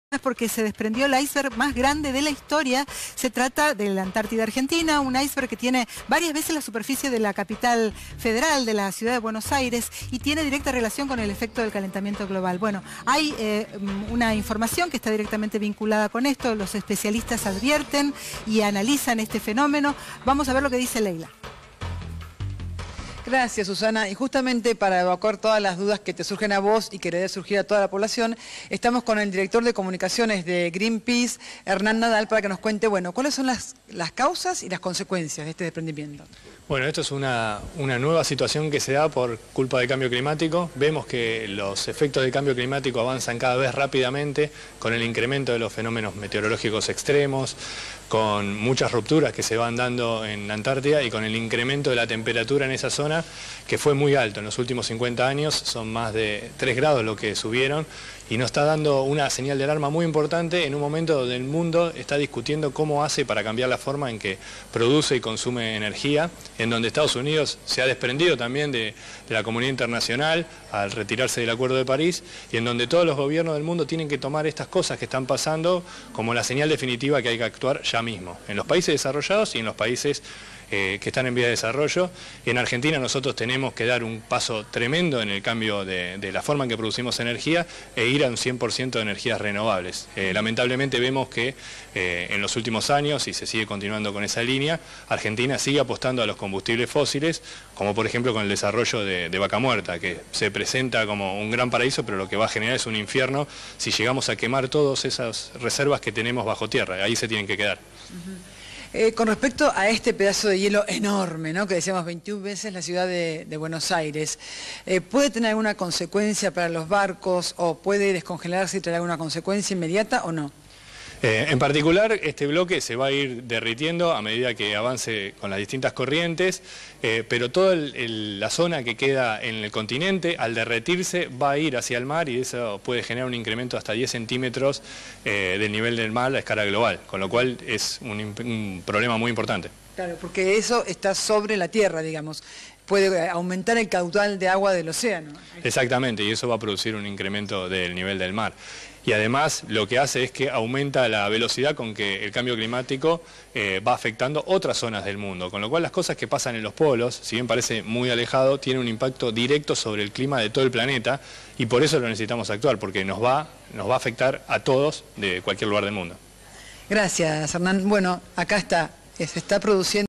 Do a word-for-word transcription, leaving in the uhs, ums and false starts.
porque se desprendió el iceberg más grande de la historia. Se trata de la Antártida Argentina, un iceberg que tiene varias veces la superficie de la capital federal, de la ciudad de Buenos Aires, y tiene directa relación con el efecto del calentamiento global. Bueno, hay eh, una información que está directamente vinculada con esto. Los especialistas advierten y analizan este fenómeno. Vamos a ver lo que dice Leila. Gracias, Susana. Y justamente para evacuar todas las dudas que te surgen a vos y que le debe surgir a toda la población, estamos con el director de comunicaciones de Greenpeace, Hernán Nadal, para que nos cuente, bueno, cuáles son las, las causas y las consecuencias de este desprendimiento. Bueno, esto es una, una nueva situación que se da por culpa del cambio climático. Vemos que los efectos del cambio climático avanzan cada vez rápidamente con el incremento de los fenómenos meteorológicos extremos, con muchas rupturas que se van dando en la Antártida y con el incremento de la temperatura en esa zona, que fue muy alto. En los últimos cincuenta años son más de tres grados lo que subieron, y nos está dando una señal de alarma muy importante en un momento donde el mundo está discutiendo cómo hace para cambiar la forma en que produce y consume energía, en donde Estados Unidos se ha desprendido también de, de la comunidad internacional al retirarse del Acuerdo de París, y en donde todos los gobiernos del mundo tienen que tomar estas cosas que están pasando como la señal definitiva que hay que actuar ya mismo, en los países desarrollados y en los países eh, que están en vía de desarrollo. Y en Argentina nosotros tenemos que dar un paso tremendo en el cambio de, de la forma en que producimos energía e ir a un cien por ciento de energías renovables. Eh, lamentablemente vemos que eh, en los últimos años, y se sigue continuando con esa línea, Argentina sigue apostando a los combustibles fósiles, como por ejemplo con el desarrollo de, de Vaca Muerta, que se presenta como un gran paraíso, pero lo que va a generar es un infierno si llegamos a quemar todas esas reservas que tenemos bajo tierra. Ahí se tienen que quedar. Uh-huh. Eh, con respecto a este pedazo de hielo enorme, ¿no?, que decíamos veintiuna veces la ciudad de, de Buenos Aires, eh, ¿puede tener alguna consecuencia para los barcos o puede descongelarse y traer alguna consecuencia inmediata o no? Eh, en particular, este bloque se va a ir derritiendo a medida que avance con las distintas corrientes, eh, pero toda el, el, la zona que queda en el continente, al derretirse, va a ir hacia el mar, y eso puede generar un incremento hasta diez centímetros eh, del nivel del mar a escala global, con lo cual es un, un problema muy importante. Claro, porque eso está sobre la tierra, digamos. Puede aumentar el caudal de agua del océano. Exactamente, y eso va a producir un incremento del nivel del mar. Y además lo que hace es que aumenta la velocidad con que el cambio climático eh, va afectando otras zonas del mundo, con lo cual las cosas que pasan en los polos, si bien parece muy alejado, tienen un impacto directo sobre el clima de todo el planeta, y por eso lo necesitamos actuar, porque nos va, nos va a afectar a todos de cualquier lugar del mundo. Gracias, Hernán. Bueno, acá está, se está produciendo